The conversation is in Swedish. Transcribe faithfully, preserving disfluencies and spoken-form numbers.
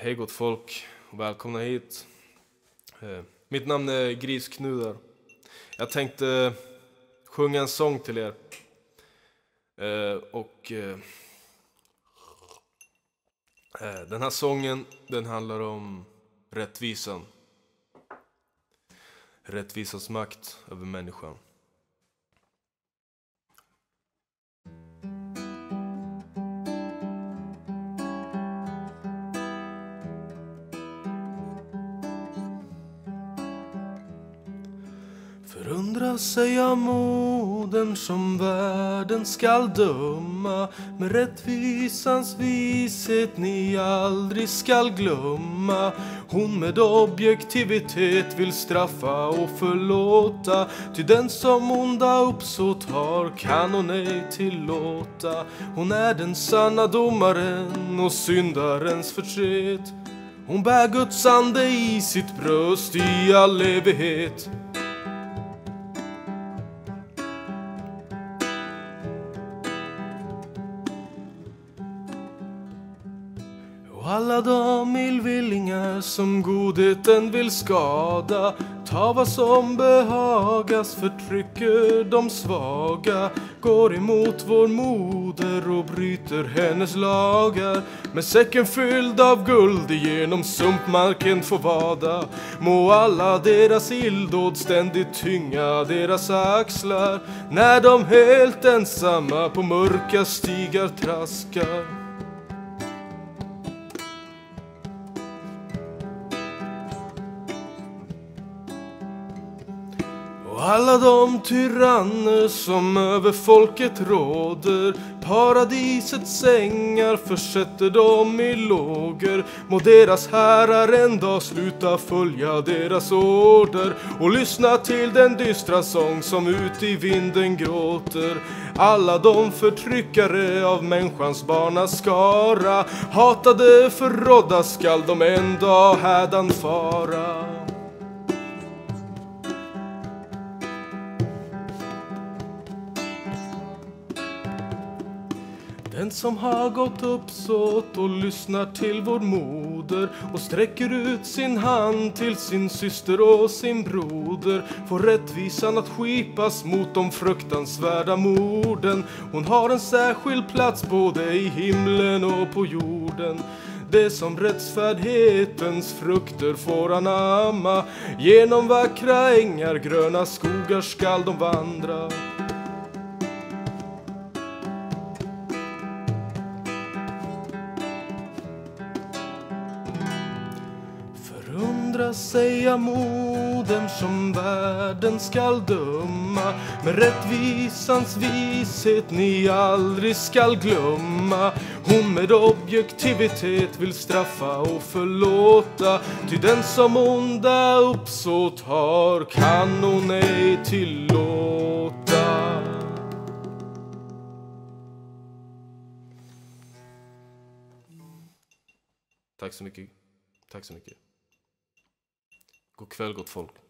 Hej gott folk och välkomna hit. eh, Mitt namn är Grisknudar. Jag tänkte sjunga en sång till er. eh, Och eh, eh, den här sången, den handlar om rättvisan. Rättvisans makt över människan. Förundra sig av moden som världen skall döma, med rättvisans vishet ni aldrig skall glömma. Hon med objektivitet vill straffa och förlåta, ty den som onda uppsåt har kan hon ej tillåta. Hon är den sanna domaren och syndarens förtret. Hon bär Guds ande i sitt bröst i all evighet. Och alla de illvillingar som godheten vill skada, ta vad som behagas, förtrycker de svaga, går emot vår moder och bryter hennes lagar. Med säcken fylld av guld igenom sumpmarken får vada, må alla deras illdåd ständigt tynga deras axlar, när de helt ensamma på mörka stigar traskar. Och alla de tyranner som över folket råder, paradisets ängar försätter dem i lågor. Må deras herrar en dag sluta följa deras order och lyssna till den dystra sång som ut i vinden gråter. Alla de förtryckare av människans barnaskara, hatade förrådda skall de en dag hädan fara. Den som har gått uppsåt och lyssnar till vår moder och sträcker ut sin hand till sin syster och sin broder, får rättvisan att skipas mot de fruktansvärda morden. Hon har en särskild plats både i himlen och på jorden. Det som rättfärdighetens frukter får anamma, genom vackra ängar, gröna skogar skall de vandra. Förundra sig av moden som världen skall döma, med rättvisans vishet ni aldrig skall glömma. Hon med objektivitet vill straffa och förlåta, ty den som onda uppsåt har kan hon ej tillåta. Tack så mycket. Tack så mycket. God kväll gott folk.